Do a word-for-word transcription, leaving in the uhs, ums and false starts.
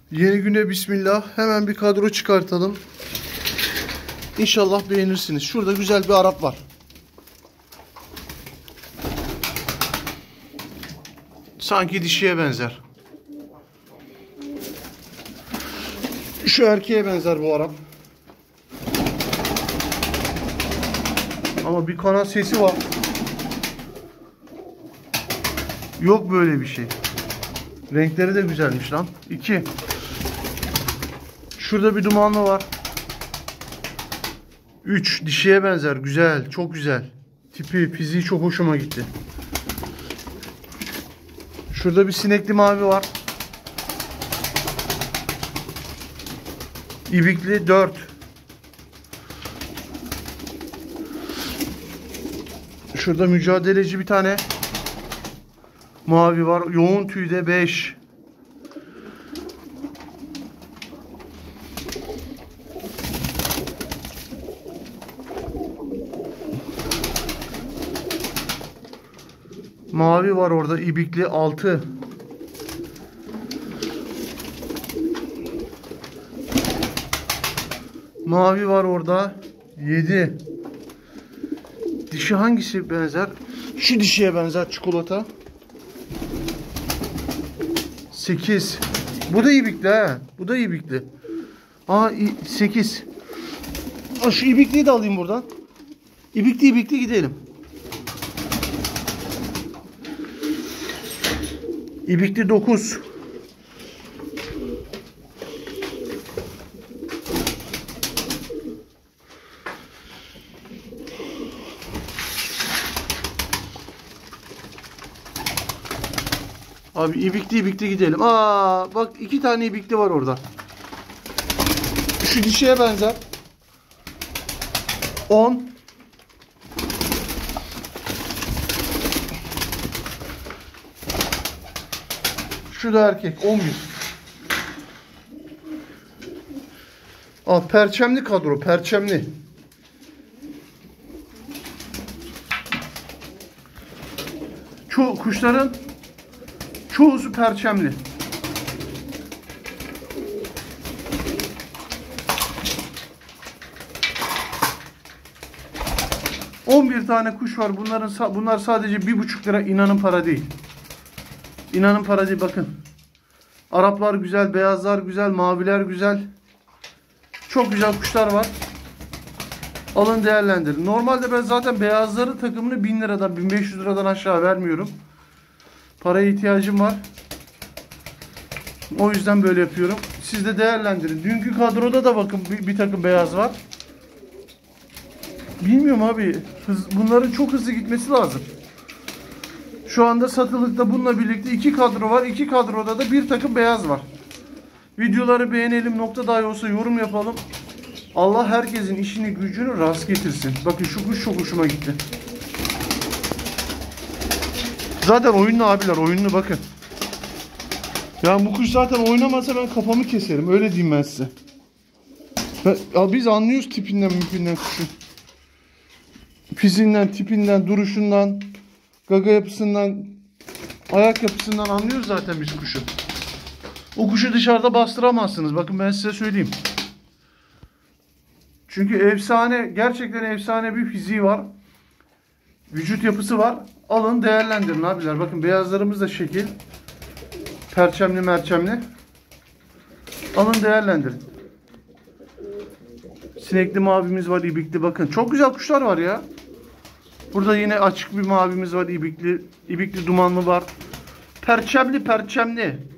Yeni güne bismillah. Hemen bir kadro çıkartalım. İnşallah beğenirsiniz. Şurada güzel bir Arap var. Sanki dişiye benzer. Şu erkeğe benzer bu Arap. Ama bir kanat sesi var. Yok böyle bir şey. Renkleri de güzelmiş lan. İki. Şurada bir dumanlı var. Üç. Dişiye benzer. Güzel. Çok güzel. Tipi, fiziği çok hoşuma gitti. Şurada bir sinekli mavi var. İbikli dört. Şurada mücadeleci bir tane mavi var. Yoğun tüyde beş. Mavi var orada. İbikli altı. Mavi var orada. yedi. Dişi hangisi benzer? Şu dişiye benzer, çikolata. sekiz. Bu da ibikli ha. Bu da ibikli. Aa sekiz. Aa, şu ibikliyi de alayım buradan. İbikli ibikli gidelim. İbikli dokuz. Abi ibikli ibikli gidelim. Aa bak iki tane ibikli var orada. Şu dişiye benzer. on. Şu da erkek. on bir. Aa perçemli kadro. Perçemli. Çoğu kuşların çoğusu perçemli. on bir tane kuş var. Bunların bunlar sadece bir buçuk lira. İnanın para değil. İnanın para değil. Bakın. Araplar güzel, beyazlar güzel, maviler güzel. Çok güzel kuşlar var. Alın değerlendirin. Normalde ben zaten beyazları takımını bin liradan, bin beş yüz liradan aşağı vermiyorum. Paraya ihtiyacım var. O yüzden böyle yapıyorum. Siz de değerlendirin. Dünkü kadroda da bakın bir, bir takım beyaz var. Bilmiyorum abi. Hız, bunların çok hızlı gitmesi lazım. Şu anda satılıkta bununla birlikte iki kadro var. İki kadroda da bir takım beyaz var. Videoları beğenelim. Nokta dahi olsa yorum yapalım. Allah herkesin işini gücünü rast getirsin. Bakın şu kuş çok hoşuma gitti. Zaten oyunlu abiler. Oyunlu bakın. Yani bu kuş zaten oynamasa ben kafamı keserim. Öyle diyeyim ben size. Ya biz anlıyoruz tipinden, müpinden kuşun. Fiziğinden, tipinden, duruşundan, gaga yapısından, ayak yapısından anlıyoruz zaten biz kuşu. O kuşu dışarıda bastıramazsınız. Bakın ben size söyleyeyim. Çünkü efsane, gerçekten efsane bir fiziği var. Vücut yapısı var. Alın değerlendirin abiler. Bakın beyazlarımız da şekil. Perçemli merçemli. Alın değerlendirin. Sinekli mavimiz var, ibikli bakın. Çok güzel kuşlar var ya. Burada yine açık bir mavimiz var, ibikli. İbikli dumanlı var. Perçemli perçemli.